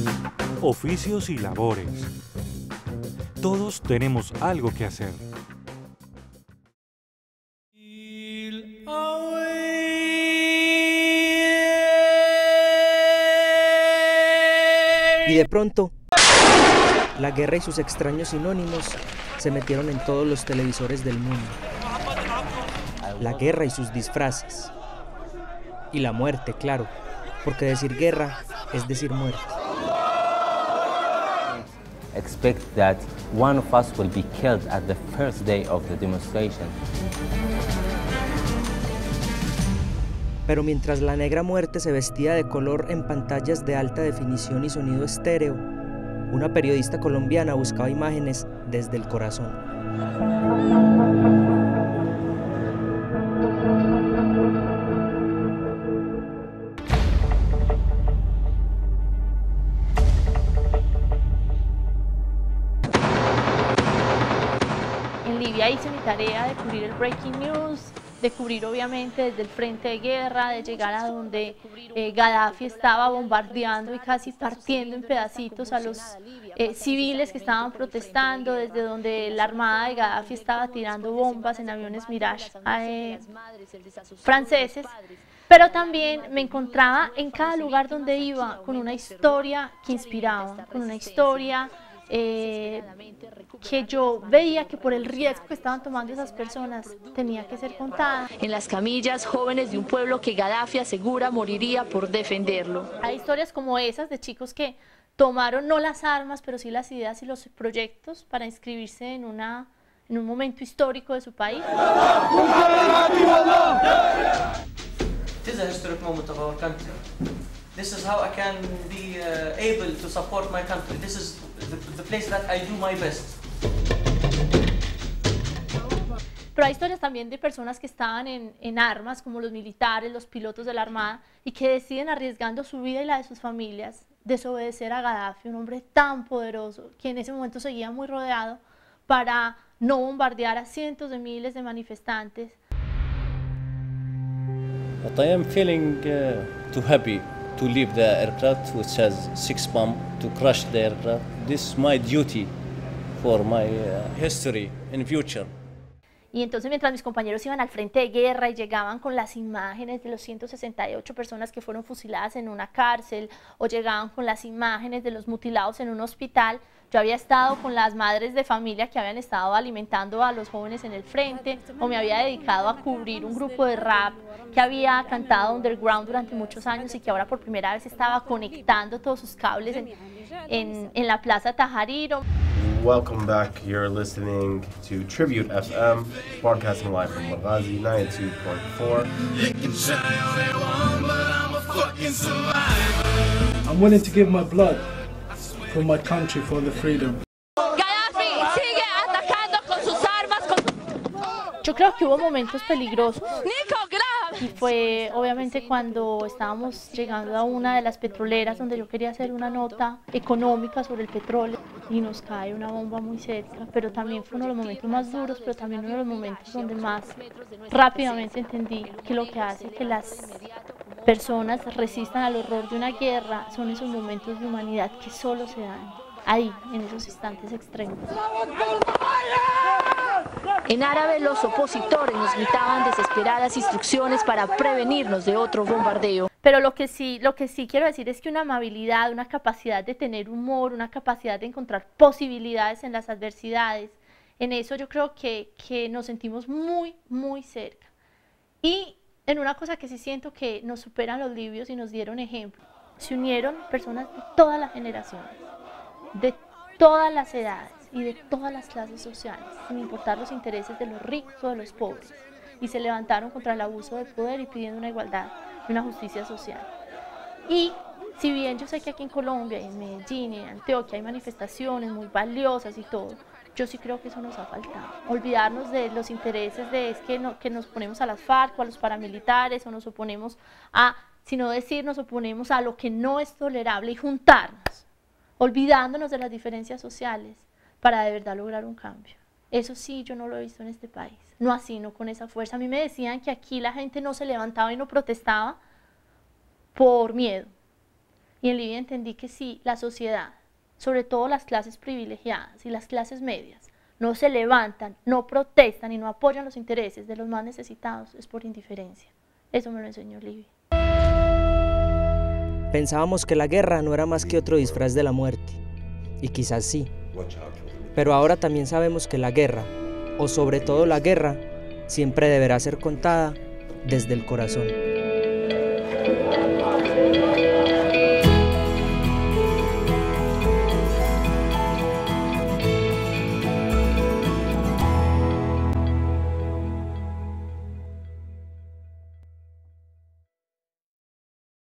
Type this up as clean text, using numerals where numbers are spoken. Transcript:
oficios y labores. Todos tenemos algo que hacer. Y de pronto, la guerra y sus extraños sinónimos se metieron en todos los televisores del mundo. La guerra y sus disfraces. Y la muerte, claro, porque decir guerra es decir muerte. Expect that one of us will be killed at the first day of the demonstration. Pero mientras la negra muerte se vestía de color en pantallas de alta definición y sonido estéreo, una periodista colombiana buscaba imágenes desde el corazón. En Libia hice mi tarea de cubrir el breaking news, de cubrir obviamente desde el frente de guerra, de llegar a donde Gaddafi estaba bombardeando y casi partiendo en pedacitos a los civiles que estaban protestando, desde donde la armada de Gaddafi estaba tirando bombas en aviones Mirage franceses. Pero también me encontraba en cada lugar donde iba con una historia que inspiraba, con una historia que yo veía que por el riesgo que estaban tomando esas personas tenía que ser contada. En las camillas, jóvenes de un pueblo que Gaddafi asegura moriría por defenderlo. Hay historias como esas de chicos que tomaron no las armas, pero sí las ideas y los proyectos para inscribirse en un momento histórico de su país. It is a historic moment of our country. This is how I can be able to support my country. This is the place that I do my best. Pero hay historias también de personas que estaban en armas, como los militares, los pilotos de la Armada, y que deciden, arriesgando su vida y la de sus familias, desobedecer a Gaddafi, un hombre tan poderoso, que en ese momento seguía muy rodeado, para no bombardear a cientos de miles de manifestantes. But I am feeling too happy to leave the aircraft, which has 6 bombs, to crash the aircraft. This is my duty for my history in future. Y entonces, mientras mis compañeros iban al frente de guerra y llegaban con las imágenes de los 168 personas que fueron fusiladas en una cárcel, o llegaban con las imágenes de los mutilados en un hospital, yo había estado con las madres de familia que habían estado alimentando a los jóvenes en el frente, o me había dedicado a cubrir un grupo de rap que había cantado underground durante muchos años y que ahora por primera vez estaba conectando todos sus cables en la Plaza Tahrir. Welcome back. You're listening to Tribute FM, broadcasting live from Benghazi 92.4. I'm willing to give my blood for my country, for the freedom. Gaddafi sigue atacando con sus armas. Yo creo que hubo momentos peligrosos. Y fue obviamente cuando estábamos llegando a una de las petroleras donde yo quería hacer una nota económica sobre el petróleo y nos cae una bomba muy cerca, pero también fue uno de los momentos más duros, pero también uno de los momentos donde más rápidamente entendí que lo que hace que las personas resistan al horror de una guerra son esos momentos de humanidad que solo se dan ahí, en esos instantes extremos. En árabe, los opositores nos gritaban desesperadas instrucciones para prevenirnos de otro bombardeo. Pero lo que sí quiero decir es que una amabilidad, una capacidad de tener humor, una capacidad de encontrar posibilidades en las adversidades, en eso yo creo que nos sentimos muy, muy cerca. Y en una cosa que sí siento que nos superan los libios y nos dieron ejemplo, se unieron personas de todas las generaciones, de todas las edades y de todas las clases sociales, sin importar los intereses de los ricos o de los pobres, y se levantaron contra el abuso de poder y pidiendo una igualdad y una justicia social. Y si bien yo sé que aquí en Colombia, en Medellín, en Antioquia hay manifestaciones muy valiosas y todo, yo sí creo que eso nos ha faltado. Olvidarnos de los intereses de que nos oponemos a las FARC o a los paramilitares, o nos oponemos sino decir nos oponemos a lo que no es tolerable y juntarnos, olvidándonos de las diferencias sociales para de verdad lograr un cambio. Eso sí, yo no lo he visto en este país, no así, no con esa fuerza. A mí me decían que aquí la gente no se levantaba y no protestaba por miedo, Y en Libia entendí que si la sociedad, sobre todo las clases privilegiadas y las clases medias, no se levantan, no protestan y no apoyan los intereses de los más necesitados, es por indiferencia. Eso me lo enseñó Libia. Pensábamos que la guerra no era más que otro disfraz de la muerte, y quizás sí. Pero ahora también sabemos que la guerra, o sobre todo la guerra, siempre deberá ser contada desde el corazón.